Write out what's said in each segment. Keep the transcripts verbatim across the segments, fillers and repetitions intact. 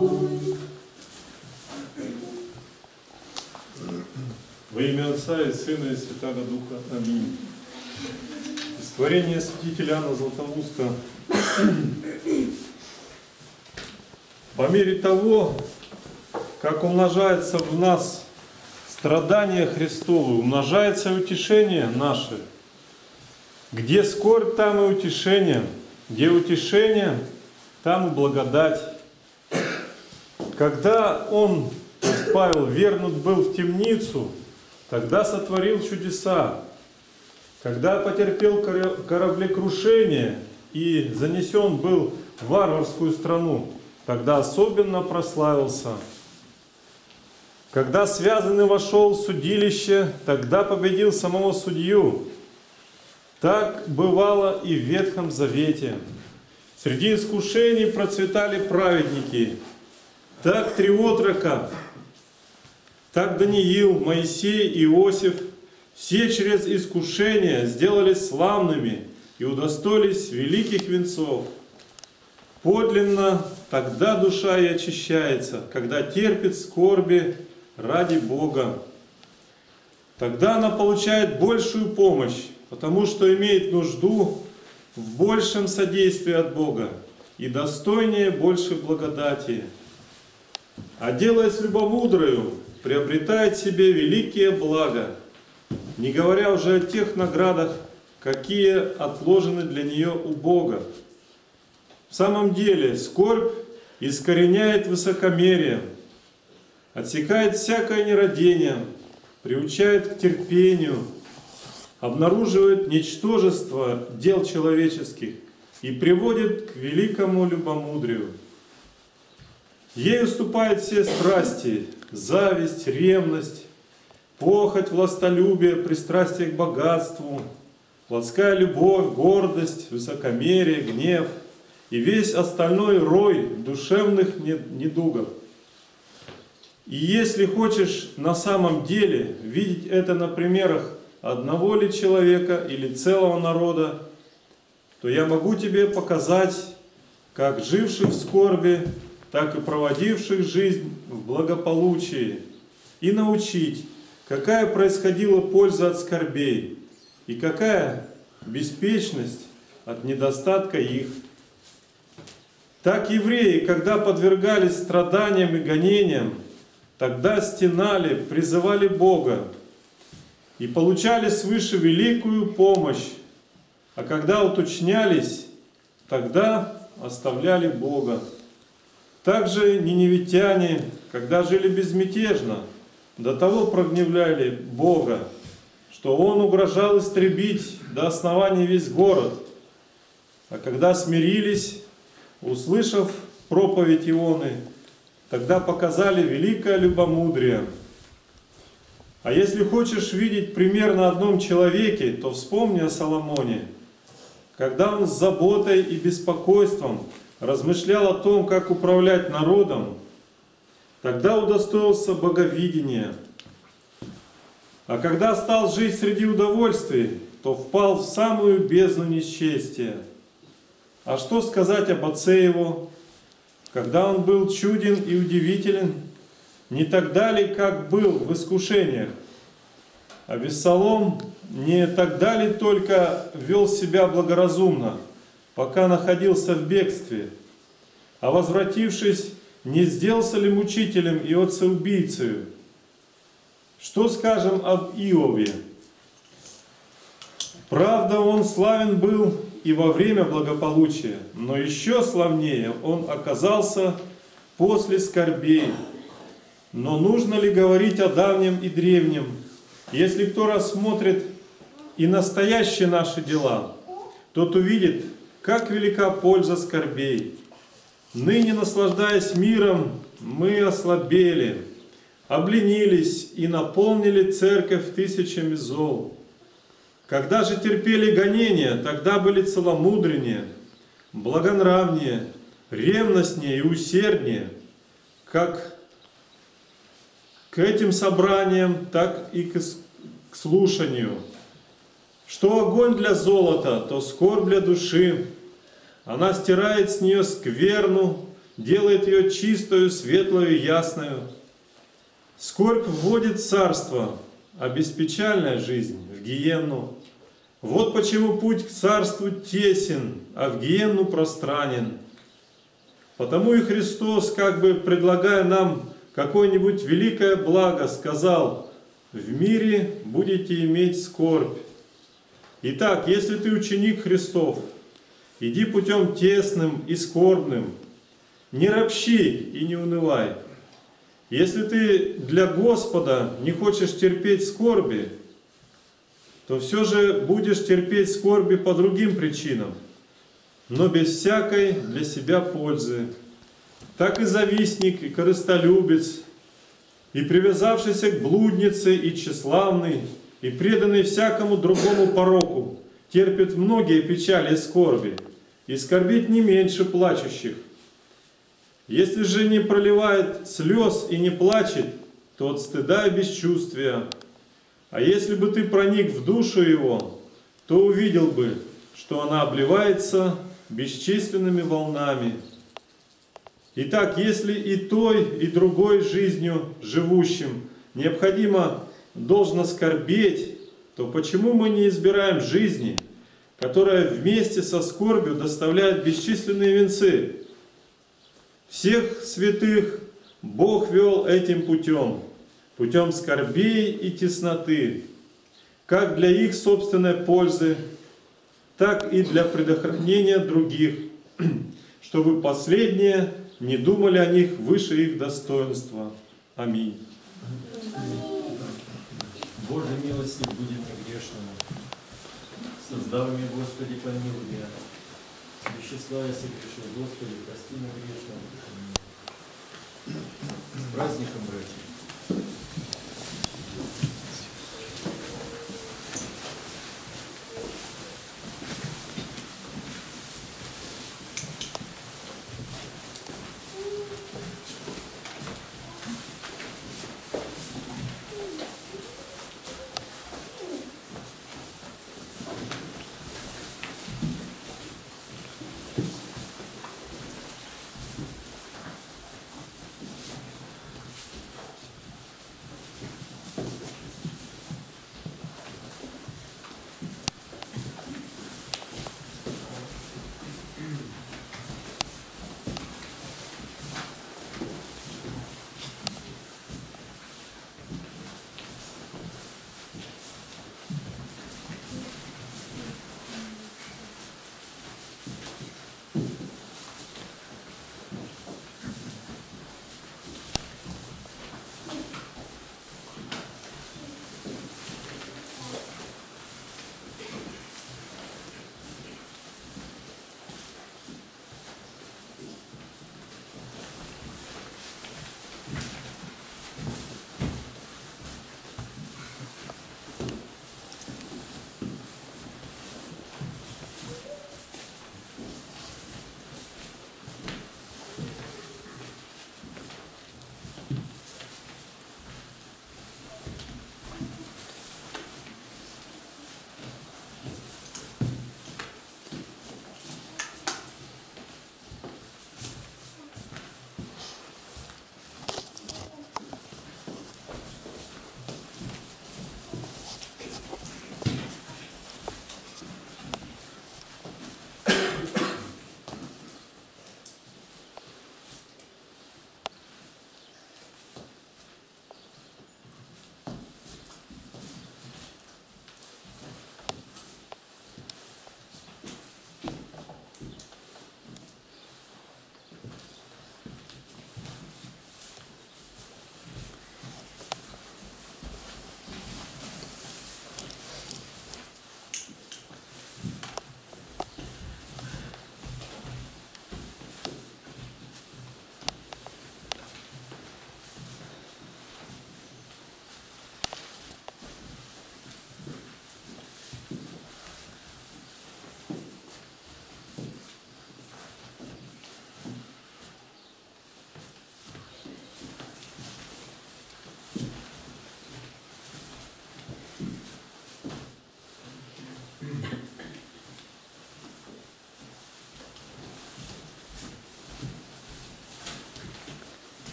Во имя Отца и Сына и Святаго Духа. Аминь. Из творения святителя Иоанна Златоуста. По мере того, как умножается в нас страдания Христовы, умножается утешение наше. Где скорбь, там и утешение. Где утешение, там и благодать. Когда он, то есть Павел, вернут был в темницу, тогда сотворил чудеса. Когда потерпел кораблекрушение и занесен был в варварскую страну, тогда особенно прославился. Когда связанный вошел в судилище, тогда победил самого судью. Так бывало и в Ветхом Завете. Среди искушений процветали праведники. Так три отрока, так Даниил, Моисей, Иосиф, все через искушения сделались славными и удостоились великих венцов. Подлинно тогда душа и очищается, когда терпит скорби ради Бога. Тогда она получает большую помощь, потому что имеет нужду в большем содействии от Бога и достойнее большей благодати. А делаясь любомудрою, приобретает себе великие блага, не говоря уже о тех наградах, какие отложены для нее у Бога. В самом деле, скорбь искореняет высокомерие, отсекает всякое нерадение, приучает к терпению, обнаруживает ничтожество дел человеческих и приводит к великому любомудрию. Ей уступают все страсти, зависть, ревность, похоть, властолюбие, пристрастие к богатству, плотская любовь, гордость, высокомерие, гнев и весь остальной рой душевных недугов. И если хочешь на самом деле видеть это на примерах одного ли человека или целого народа, то я могу тебе показать, как живших в скорби, так и проводивших жизнь в благополучии, и научить, какая происходила польза от скорбей и какая беспечность от недостатка их. Так евреи, когда подвергались страданиям и гонениям, тогда стенали, призывали Бога и получали свыше великую помощь, а когда уточнялись, тогда оставляли Бога. Также ниневитяне, когда жили безмятежно, до того прогневляли Бога, что Он угрожал истребить до основания весь город. А когда смирились, услышав проповедь Ионы, тогда показали великое любомудрие. А если хочешь видеть пример на одном человеке, то вспомни о Соломоне, когда он с заботой и беспокойством размышлял о том, как управлять народом, тогда удостоился боговидения. А когда стал жить среди удовольствий, то впал в самую бездну несчастья. А что сказать об отце его, когда он был чуден и удивителен, не тогда ли, как был в искушениях? А Вессалом не тогда ли только вел себя благоразумно, пока находился в бегстве, а возвратившись, не сделался ли мучителем и отцеубийцею? Что скажем об Иове? Правда, он славен был и во время благополучия, но еще славнее он оказался после скорбей. Но нужно ли говорить о давнем и древнем, если кто рассмотрит и настоящие наши дела, тот увидит, как велика польза скорбей. Ныне, наслаждаясь миром, мы ослабели, обленились и наполнили церковь тысячами зол. Когда же терпели гонения, тогда были целомудреннее, благонравнее, ревностнее и усерднее, как к этим собраниям, так и к слушанию. Что огонь для золота, то скорбь для души. Она стирает с нее скверну, делает ее чистую, светлую и ясную. Скорбь вводит в царство, а беспечальная жизнь в гиенну. Вот почему путь к царству тесен, а в гиенну пространен. Потому и Христос, как бы предлагая нам какое-нибудь великое благо, сказал: «В мире будете иметь скорбь». Итак, если ты ученик Христов, иди путем тесным и скорбным, не ропщи и не унывай. Если ты для Господа не хочешь терпеть скорби, то все же будешь терпеть скорби по другим причинам, но без всякой для себя пользы. Так и завистник, и корыстолюбец, и привязавшийся к блуднице, и тщеславный, и преданный всякому другому пороку, терпит многие печали и скорби, и скорбит не меньше плачущих. Если же не проливает слез и не плачет, то от стыда и бесчувствия. А если бы ты проник в душу его, то увидел бы, что она обливается бесчисленными волнами. Итак, если и той, и другой жизнью живущим необходимо должно скорбеть, то почему мы не избираем жизни, которая вместе со скорбью доставляет бесчисленные венцы? Всех святых Бог вел этим путем, путем скорбей и тесноты, как для их собственной пользы, так и для предохранения других, чтобы последние не думали о них выше их достоинства. Аминь. Божьей милости будем негрешному. Создавами, Господи, помилуй меня. Вещества я согрешил, Господи, прости меня грешного. С праздником, братья!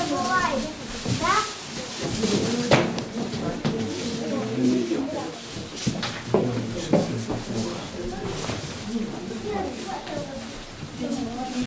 бывает.